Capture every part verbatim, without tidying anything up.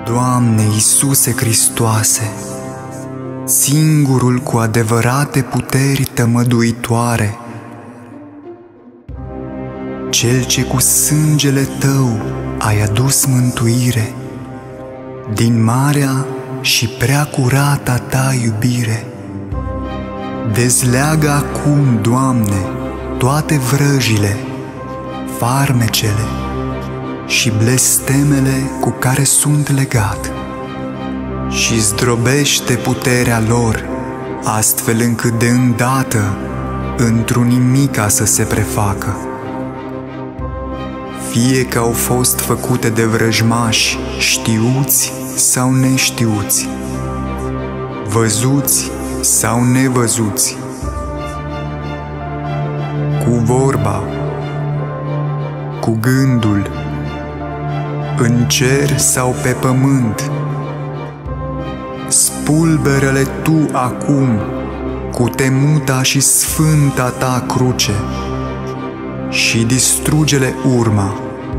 Doamne Iisuse Hristoase, singurul cu adevărate puteri tămăduitoare, Cel ce cu sângele Tău ai adus mântuire, din marea și prea curata Ta iubire, dezleagă acum, Doamne, toate vrăjile, farmecele și blestemele cu care sunt legat și zdrobește puterea lor, astfel încât de îndată într-un nimica să se prefacă. Fie că au fost făcute de vrăjmași știuți sau neștiuți, văzuți sau nevăzuți, cu vorba, cu gândul, în cer sau pe pământ, spulberă-le Tu acum cu temuta și sfânta Ta cruce și distruge-le urma,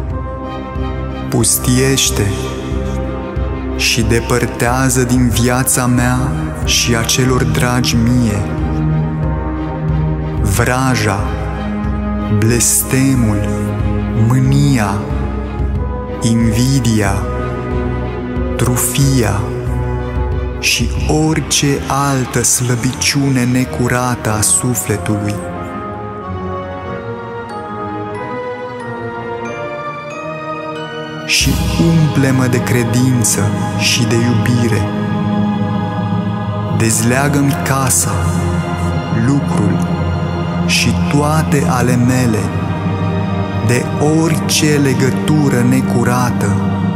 pustiește și depărtează din viața mea și a celor dragi mie vraja, blestemul, mânia, invidia, trufia și orice altă slăbiciune necurată a sufletului. Și umple-mă de credință și de iubire. Dezleagă-mi casa, lucrul și toate ale mele de orice legătură necurată,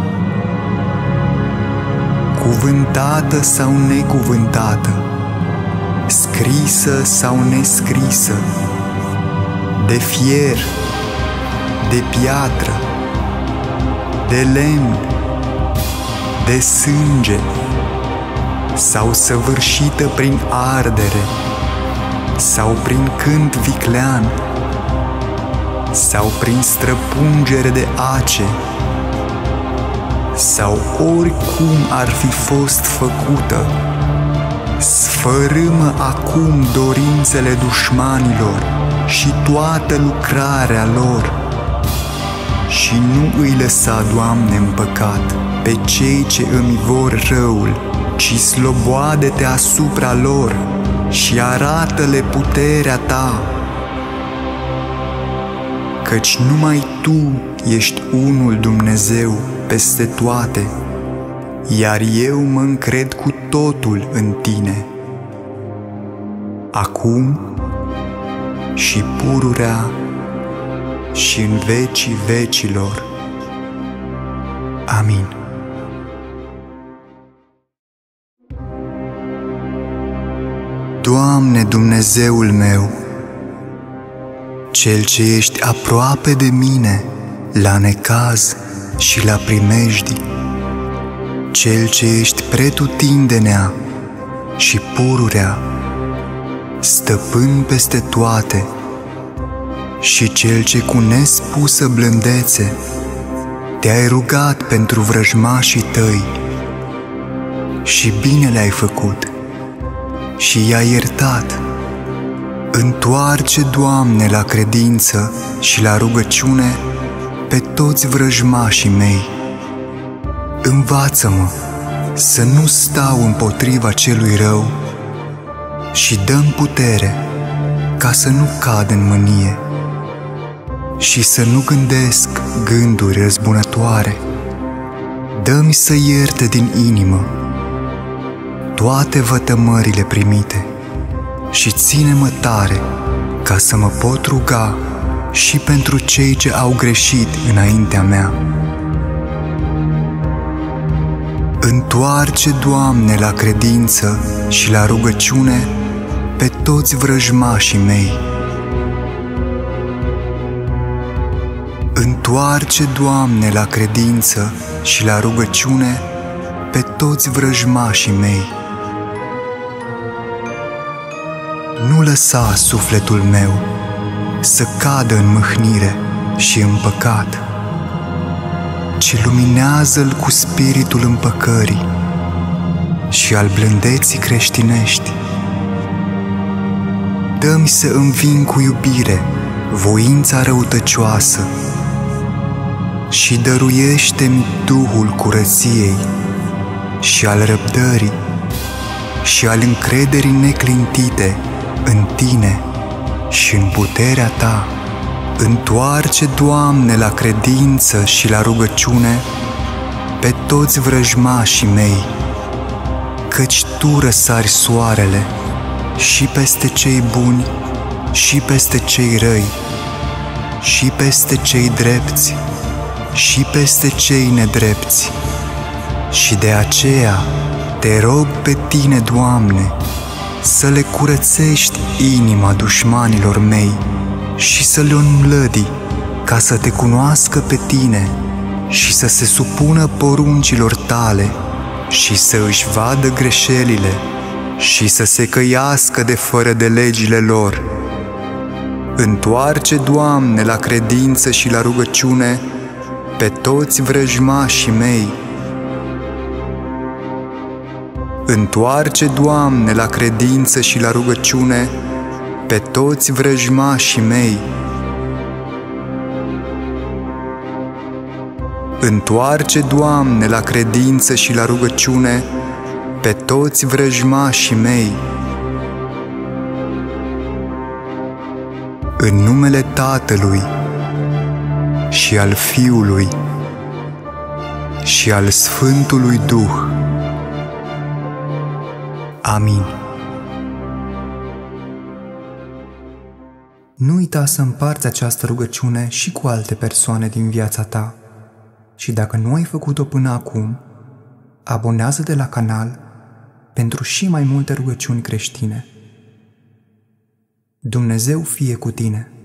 cuvântată sau necuvântată, scrisă sau nescrisă, de fier, de piatră, de lemn, de sânge sau săvârșită prin ardere sau prin cânt viclean sau prin străpungere de ace sau oricum ar fi fost făcută, sfărâmă acum dorințele dușmanilor și toată lucrarea lor și nu îi lăsa, Doamne, în păcat pe cei ce îmi vor răul, ci sloboade-te asupra lor și arată-le puterea Ta, căci numai Tu ești unul Dumnezeu peste toate, iar eu mă încred cu totul în Tine, acum și pururea și în vecii vecilor. Amin. Doamne Dumnezeul meu, Cel ce ești aproape de mine la necaz și la primejdii, Cel ce ești pretutindenea și pururea, stăpân peste toate, și Cel ce cu nespusă blândețe Te-ai rugat pentru vrăjmașii Tăi și bine le-ai făcut și i-ai iertat. Întoarce, Doamne, la credință și la rugăciune pe toți vrăjmașii mei. Învață-mă să nu stau împotriva celui rău și dă-mi putere ca să nu cad în mânie și să nu gândesc gânduri răzbunătoare. Dă-mi să ierte din inimă toate vătămările primite și ține-mă tare ca să mă pot ruga și pentru cei ce au greșit înaintea mea. Întoarce, Doamne, la credință și la rugăciune pe toți vrăjmașii mei. Întoarce, Doamne, la credință și la rugăciune pe toți vrăjmașii mei. Nu lăsa sufletul meu să cadă în mâhnire și în păcat, ci luminează-l cu spiritul împăcării și al blândeții creștinești. Dă-mi să înving cu iubire voința răutăcioasă și dăruiește-mi Duhul curăției și al răbdării și al încrederii neclintite în Tine și în puterea Ta. Întoarce, Doamne, la credință și la rugăciune pe toți vrăjmașii mei, căci Tu răsari soarele și peste cei buni și peste cei răi, și peste cei drepți și peste cei nedrepți. Și de aceea Te rog pe Tine, Doamne, să le curățești inima dușmanilor mei și să le înmlădi, ca să Te cunoască pe Tine și să se supună poruncilor Tale și să își vadă greșelile și să se căiască de fără de legile lor. Întoarce, Doamne, la credință și la rugăciune pe toți vrăjmașii mei. Întoarce, Doamne, la credință și la rugăciune pe toți vrăjmașii mei. Întoarce, Doamne, la credință și la rugăciune pe toți vrăjmașii mei. În numele Tatălui și al Fiului și al Sfântului Duh. Amin. Nu uita să împarți această rugăciune și cu alte persoane din viața ta. Și dacă nu ai făcut-o până acum, abonează-te la canal pentru și mai multe rugăciuni creștine. Dumnezeu fie cu tine!